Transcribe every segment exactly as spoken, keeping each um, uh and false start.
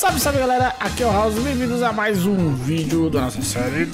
Salve, salve galera, aqui é o House, bem-vindos a mais um vídeo da nossa série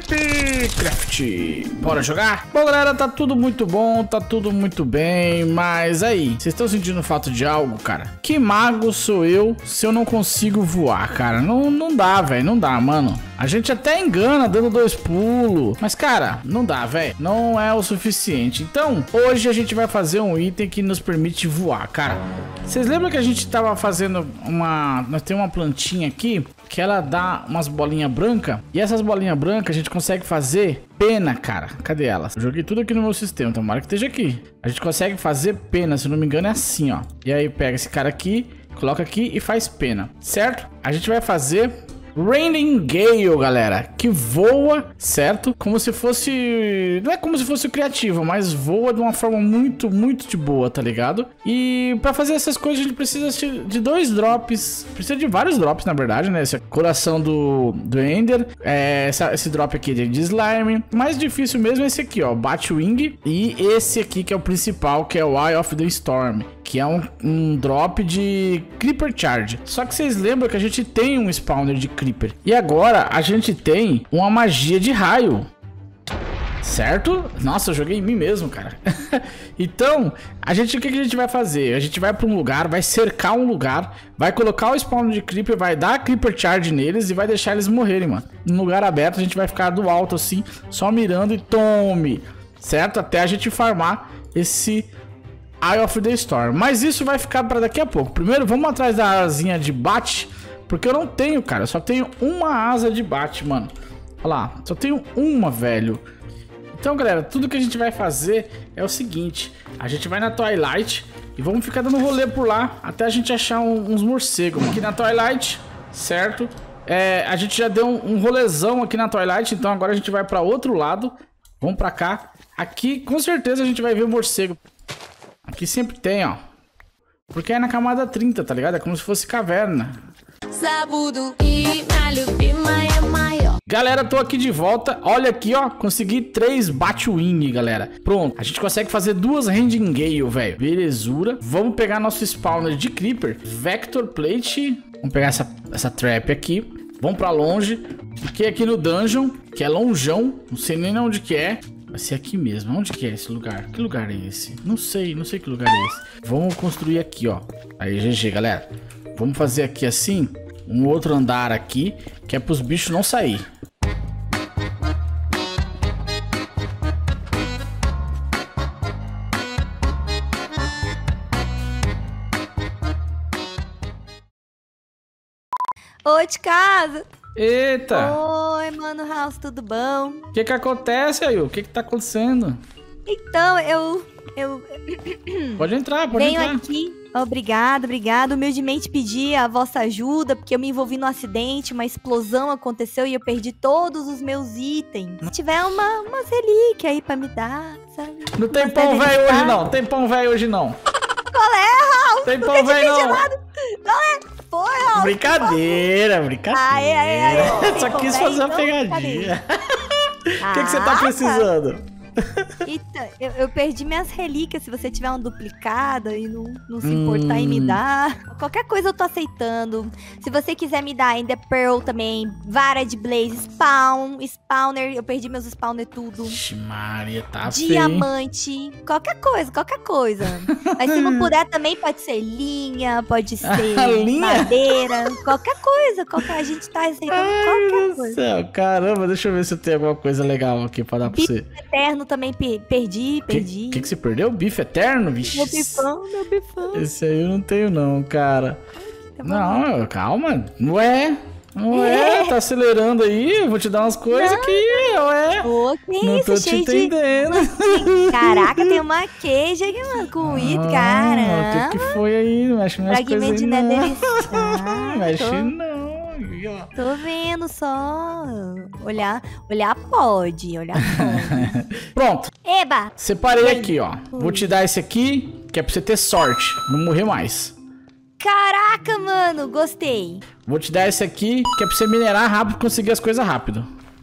Dripcraft. Bora jogar? Bom galera, tá tudo muito bom, tá tudo muito bem, mas aí, vocês estão sentindo falta de algo, cara? Que mago sou eu se eu não consigo voar, cara? Não, não dá, velho, não dá, mano. A gente até engana dando dois pulos, mas cara, não dá, velho, não é o suficiente. Então, hoje a gente vai fazer um item que nos permite voar, cara. Vocês lembram que a gente tava fazendo uma... Nós temos uma plantinha aqui que ela dá umas bolinhas brancas. E essas bolinhas brancas a gente consegue fazer pena, cara. Cadê elas? Eu joguei tudo aqui no meu sistema, tomara que esteja aqui. A gente consegue fazer pena, se não me engano é assim, ó. E aí pega esse cara aqui, coloca aqui e faz pena, certo? A gente vai fazer... Raining Gale, galera, que voa, certo? Como se fosse... Não é como se fosse o criativo, mas voa de uma forma muito, muito de boa, tá ligado? E pra fazer essas coisas a gente precisa de dois drops. Precisa de vários drops, na verdade, né? Esse é coração do, do Ender, é, essa, esse drop aqui de slime. O mais difícil mesmo é esse aqui, ó, Batwing. E esse aqui que é o principal, que é o Eye of the Storm, que é um, um drop de Creeper Charge. Só que vocês lembram que a gente tem um spawner de Creeper. E agora a gente tem uma magia de raio. Certo? Nossa, eu joguei em mim mesmo, cara. Então, a gente, o que a gente vai fazer? A gente vai para um lugar, vai cercar um lugar, vai colocar o spawner de Creeper, vai dar Creeper Charge neles e vai deixar eles morrerem, mano. Num lugar aberto a gente vai ficar do alto assim, só mirando e tome. Certo? Até a gente farmar esse... Eye of the Storm. Mas isso vai ficar para daqui a pouco. Primeiro, vamos atrás da asinha de bate. Porque eu não tenho, cara. Eu só tenho uma asa de bate, mano. Olha lá. Só tenho uma, velho. Então, galera, tudo que a gente vai fazer é o seguinte. A gente vai na Twilight e vamos ficar dando rolê por lá até a gente achar um, uns morcegos. Aqui na Twilight, certo? É, a gente já deu um, um rolezão aqui na Twilight. Então agora a gente vai para outro lado. Vamos para cá. Aqui, com certeza, a gente vai ver o morcego. Aqui sempre tem, ó. Porque é na camada trinta, tá ligado? É como se fosse caverna. Galera, tô aqui de volta. Olha aqui, ó. Consegui três Batwing, galera. Pronto. A gente consegue fazer duas Raining Gale, velho. Belezura. Vamos pegar nosso spawner de Creeper. Vector Plate. Vamos pegar essa, essa trap aqui. Vamos pra longe. Fiquei aqui no dungeon, que é longeão. Não sei nem onde que é. Vai ser aqui mesmo. Onde que é esse lugar? Que lugar é esse? Não sei, não sei que lugar é esse. Vamos construir aqui, ó. Aí, G G, galera. Vamos fazer aqui assim, um outro andar aqui, que é pros bichos não sair. Oi, de casa. Eita! Oi, mano, House, tudo bom? O que que acontece aí? O que que tá acontecendo? Então, eu... eu... Pode entrar, pode Venho entrar. aqui, obrigado, obrigado. Humildemente pedi a vossa ajuda, porque eu me envolvi no acidente, uma explosão aconteceu e eu perdi todos os meus itens. Se tiver uma, umas relíquias aí pra me dar, sabe? Não tem Umas pão pedras velho de hoje sal. não, tem pão velho hoje não. Qual é, House? Tem Nunca pão te velho pedi não. nada. Qual é? Foi, House. Brincadeira, brincadeira. Ai, ai, ai. Só quis fazer uma pegadinha. O que que você tá precisando? Eita, eu, eu perdi minhas relíquias. Se você tiver uma duplicada e não, não se importar Hum. em me dar, qualquer coisa eu tô aceitando. Se você quiser me dar Ender Pearl também, vara de Blaze, Spawn, Spawner, eu perdi meus Spawner tudo. Ixi, Maria, tá feio. Diamante, qualquer coisa, qualquer coisa. Mas se não puder também pode ser linha, pode ser Linha? madeira, qualquer coisa, qualquer, a gente tá aceitando Ai, qualquer meu coisa. céu, caramba, deixa eu ver se eu tenho alguma coisa legal aqui pra dar pra você. Eterno também pe- perdi, perdi. O que, que você perdeu? Bife eterno, bicho? Meu bifão, meu bifão. Esse aí eu não tenho não, cara. Tá bom. Não, calma. Não é. Não é. Tá acelerando aí. Eu vou te dar umas coisas aqui. Ué. Ô, que Não isso, tô te cheio de... entendendo. Caraca, tem uma queijo aqui, mano, com it, Ah, cara. o que, que foi aí? Não mexe minhas Fragmento coisas de aí, não. Nether. Ah, Mexe tô, não. Aí, ó. tô vendo só. Olhar, olhar pode, olhar pode. Pronto. Eba! Separei E aí? aqui, ó. Vou te dar esse aqui, que é pra você ter sorte. Não morrer mais. Caraca, mano, gostei. Vou te dar esse aqui, que é pra você minerar rápido e conseguir as coisas rápido.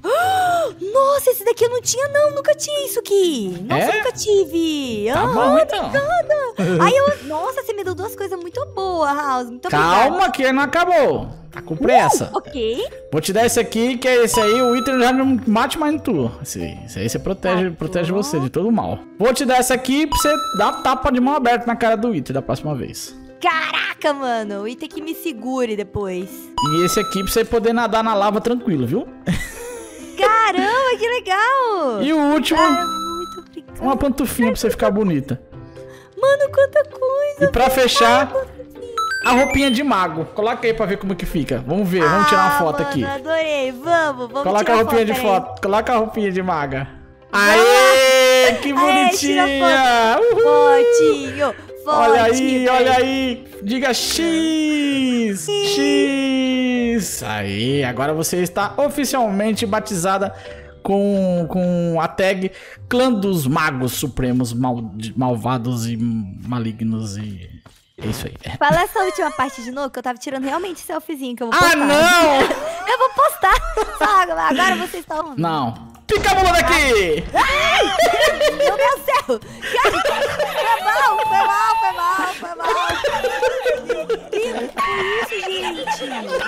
Nossa, esse daqui eu não tinha, não. Nunca tinha isso aqui. Nossa, É? nunca tive. Tá Ah, bom, então. Aí eu... Nossa, você me deu duas coisas muito boas, House. Muito obrigada. Calma que não acabou. A culpa é essa. Ok. Vou te dar esse aqui, que é esse aí, o Wither já não mate mais em tu. Esse, esse aí você protege, Tá protege bom. você de todo mal. Vou te dar essa aqui pra você dar tapa de mão aberta na cara do Wither da próxima vez. Caraca, mano. O item que me segure depois. E esse aqui pra você poder nadar na lava tranquilo, viu? Caramba, que legal. E o último, Cara, muito obrigada. uma pantufinha pra você ficar bonita. Mano, quanta coisa. E pra fechar, a roupinha de mago. Coloca aí pra ver como que fica. Vamos ver, vamos tirar uma Ah, foto mano, aqui. Adorei. Vamos, vamos Coloca tirar a roupinha foto, de peraí. foto. Coloca a roupinha de maga. Aê, que Aê, tira bonitinha. Uhul. Fotinho, fotinho. Olha aí, velho. olha aí. Diga X. X. Aí, agora você está oficialmente batizada com, com a tag Clã dos Magos Supremos mal, malvados e malignos e... É isso aí. Fala essa última parte de novo, que eu tava tirando realmente selfiezinho que eu vou Ah, postar. não! Eu vou postar. Só agora vocês estão... Não. Pica a mula daqui! Meu Deus do céu! Foi mal, foi mal, foi mal, foi mal. Meu Deus, que isso, gente?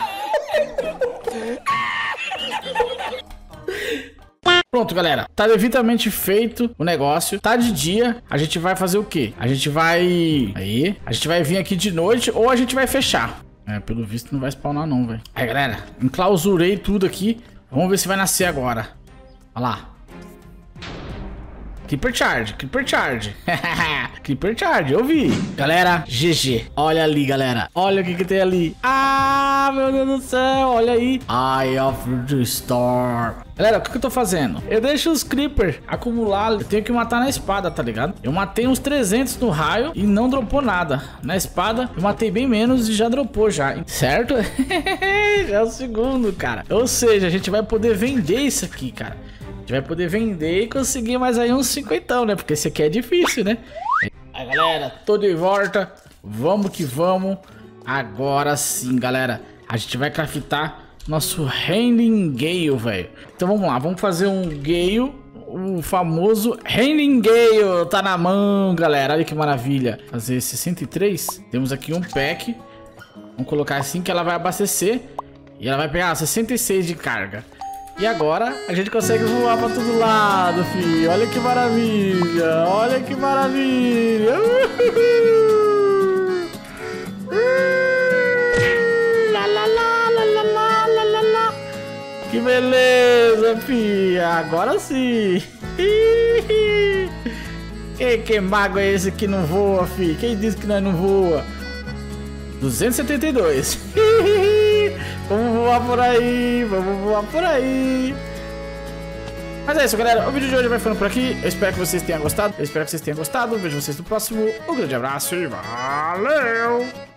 Pronto, galera. Tá devidamente feito o negócio. Tá de dia. A gente vai fazer o quê? A gente vai... Aí. A gente vai vir aqui de noite ou a gente vai fechar. É, pelo visto não vai spawnar não, velho. Aí, galera. Enclausurei tudo aqui. Vamos ver se vai nascer agora. Olha lá. Creeper Charge, Creeper Charge. Creeper Charge, eu vi. Galera, G G. Olha ali, galera. Olha o que que tem ali. Ah, meu Deus do céu. Olha aí. Eye of the Storm. Galera, o que que eu tô fazendo? Eu deixo os Creeper acumular. Eu tenho que matar na espada, tá ligado? Eu matei uns trezentos no raio e não dropou nada. Na espada, eu matei bem menos e já dropou já. Certo? Já é o segundo, cara. Ou seja, a gente vai poder vender isso aqui, cara. A gente vai poder vender e conseguir mais aí uns cinquentão, né? Porque esse aqui é difícil, né? Aí, galera, tô de volta. Vamos que vamos. Agora sim, galera. A gente vai craftar nosso Raining Gale, velho. Então vamos lá, vamos fazer um Gale. O famoso Raining Gale. Tá na mão, galera. Olha que maravilha. Fazer sessenta e três. Temos aqui um pack. Vamos colocar assim que ela vai abastecer. E ela vai pegar sessenta e seis de carga. E agora a gente consegue voar pra todo lado, filho. Olha que maravilha. Olha que maravilha. Uhul. Lá, lá, lá, lá, lá, lá, lá, lá. Que beleza, filha. Agora sim. Que, que mago é esse que não voa, filho? Quem disse que nós não voa? duzentos e setenta e dois. Vamos voar por aí, vamos voar por aí. Mas é isso, galera. O vídeo de hoje vai ficando por aqui. Eu espero que vocês tenham gostado. Eu espero que vocês tenham gostado. Vejo vocês no próximo. Um grande abraço e valeu!